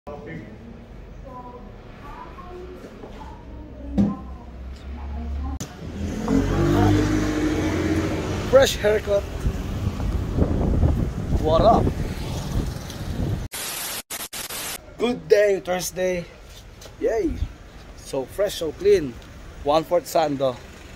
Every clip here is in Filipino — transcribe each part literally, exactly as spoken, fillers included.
Fresh haircut. What up? Good day, Thursday. Yay! So fresh, so clean. One fourth sando.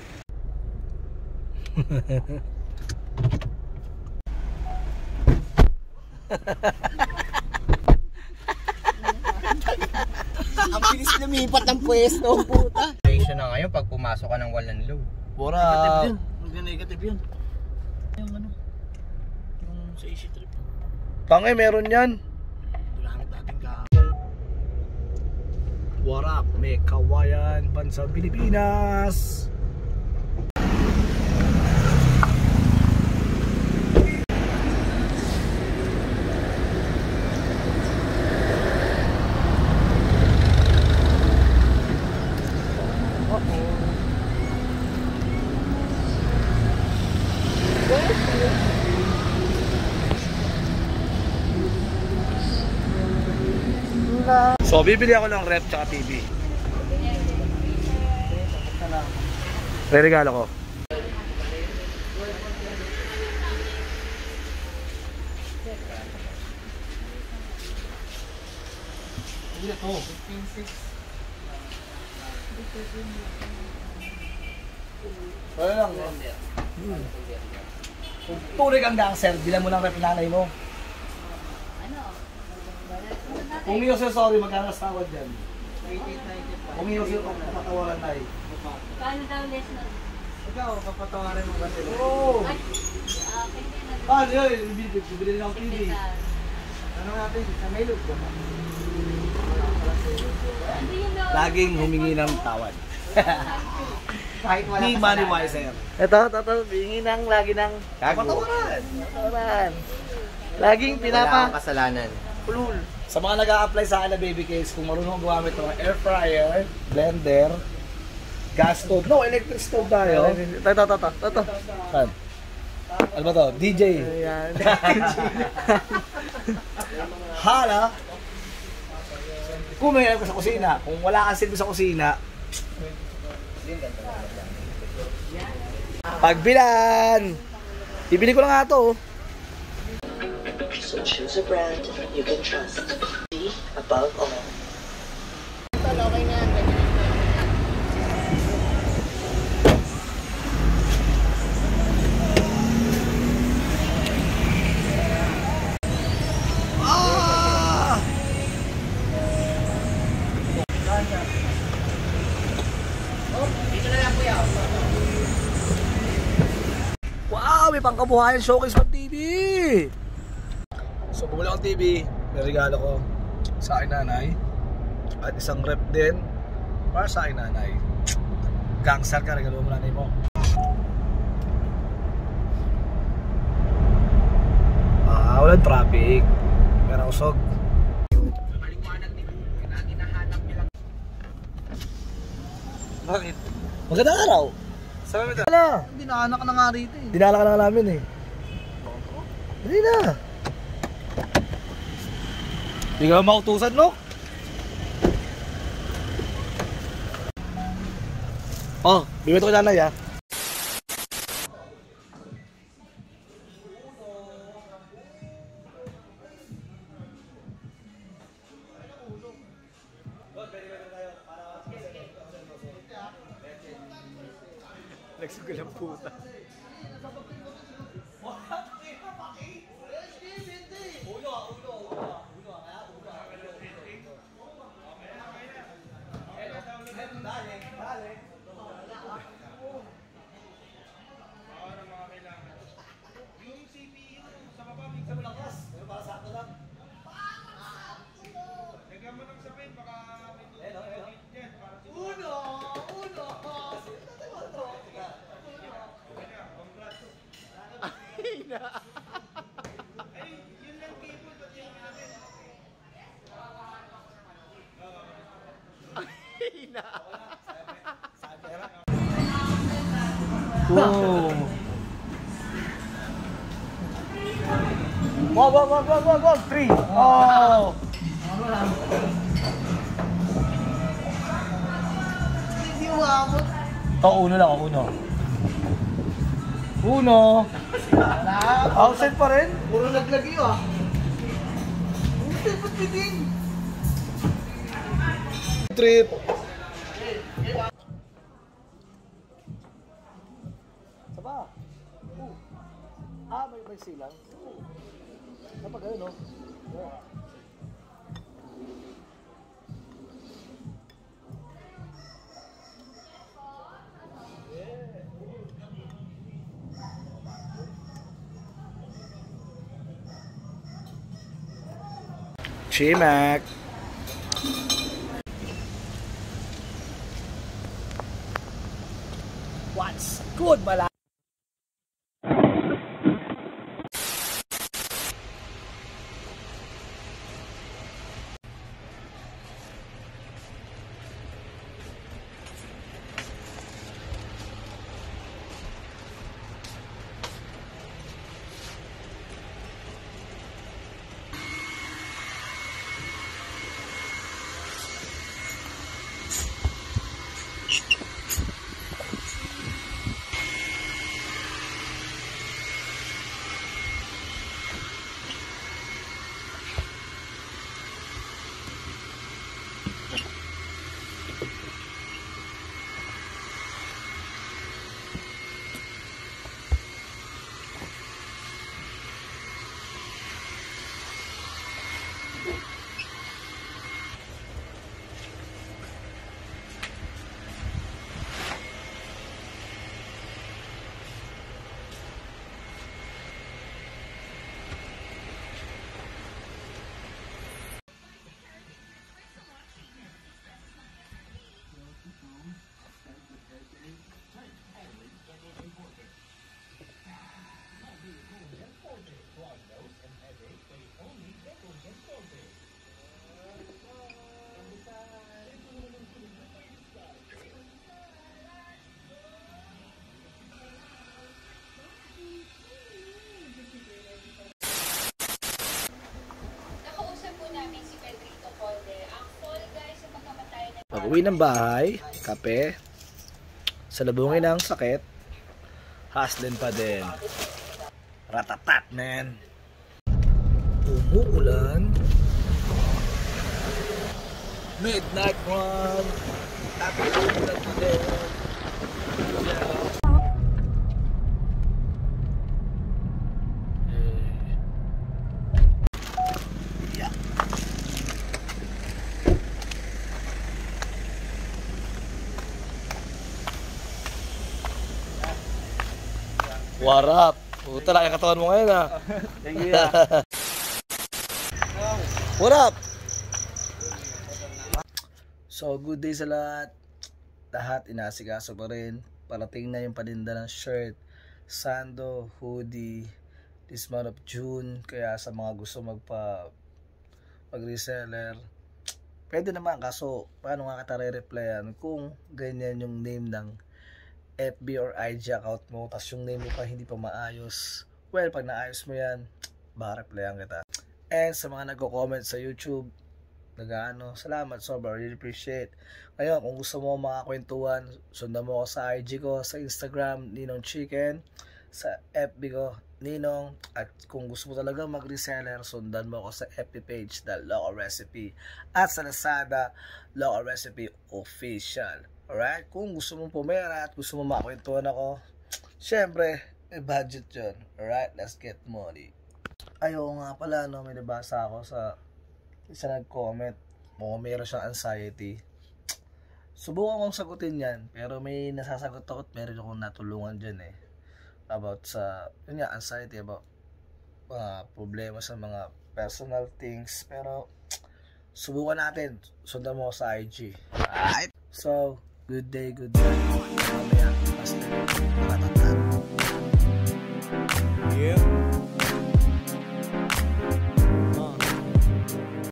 Ang bilis lumipat ng pwesto, puta. Station na ngayon pag pumasok ka ng walang low. Bora. Negative yun. Mag-negative yun. Yung ano, yung sa easy trip. Tangay, meron yan. Durangit natin ka. What up, may kawayan, bansang Pilipinas. So bibili ako ng rep tsaka T V. Re-regalo ko. Ito. Wala lang. Hmm. Kung tunay kang gangster, bilang mo ng rep nanay mo. Kung iyo siya, sorry, magkano sa tawad dyan? Kung iyo siya, papatawaran tayo. Paano daw lesson? Ikaw, papatawarin mo kasi. Ay, Oo! ah, pwede na. Paano yun? Bibili ng T V. Ano natin? Sa Maylog ba? Laging humingi ng tawad. Kahit wala Di ka money sa wiser. Ito, ito, ito. Humingi ng lagi ng papatawaran. Papatawaran. Laging Wala pinapa. akong kasalanan. Ulul. Sa mga nag-a-apply sa akin na baby case, kung marunong gumamit ng air fryer, blender, gas stove. No, electric stove tayo. Ito, ito, ito, ito, ito. Saan? Ano ba to? D J. Ayan. Hala. Kung may alam ka sa kusina, kung wala kang silbi sa kusina, pagbilan! Ibili ko na nga to. So choose a brand you can trust. Be above all. Okay na, ganyan. Ah! Wow, may pangkabuhayan showcase ng T V. So bumili akong T V, may regalo ko sa aking nanay. At isang rep din para sa aking nanay. Gangster ka, regalo mo nanay mo. Ah, walang traffic. Pero usog. Bakit? Magandang araw. Sabi mo ito? Wala. Dinaanak ka na nga rito eh. Dinala ka na namin eh. Hindi na. Hindi ka mautusan, no? Oh, bibit ko nanay ah. Nagsugal ang puta. Wow. Wow, wow, wow, wow, wow, wow, three. Oh. Hindi umabot. Ito, uno lang, uno. Uno. Outside pa rin? Puro naglagi ah. Hindi, ba't bitin? Trip. Saba. Uh. Ah, may, may silang. Kapag gano'n, no? Yeah. Chimac. What's good, mala? Pag-uwi ng bahay, kape, salubungin ng sakit, hustling pa din. Ratatat, man. Umuulan. Midnight run. Tapos umuulan pa din. What up? Puta, laki katawan mo ngayon ah. Thank you ah. What up? So, good day sa lahat. Lahat inasikaso pa rin. Parating na yung paninda ng shirt, sando, hoodie, this month of June. Kaya sa mga gusto magpa mag-reseller, pwede naman. Kaso, paano nga kita re-replyan kung ganyan yung name ng F B or I G account mo, tas yung name mo pa hindi pa maayos. Well, pag naayos mo yan, baka replyan kita. And sa mga nagko-comment sa YouTube, nag-ano, salamat, sobra, really appreciate. Ngayon, kung gusto mo mga kwentuhan, sundan mo ako sa I G ko, sa Instagram, Ninong Chicken, sa F B ko, Ninong, at kung gusto mo talaga mag-reseller, sundan mo ako sa F B page, The Loco Recipe, at sa Lazada, Loco Recipe Official. Alright? Kung gusto mong pumera at gusto mong makakwentuhan ako, syempre, may budget yun. Alright? Let's get money. Ayaw nga pala, no, may nabasa ako sa isa nag-comment, mukhang meron siyang anxiety. Subukan kong sagutin yan, pero may nasasagot ako at meron akong natulungan dyan eh. About sa, yun nga, anxiety, about mga uh, problema sa mga personal things. Pero, subukan natin. Sundan mo sa I G. Alright? So, good day, good day. Mamaya, basta. Patatat. Yeah.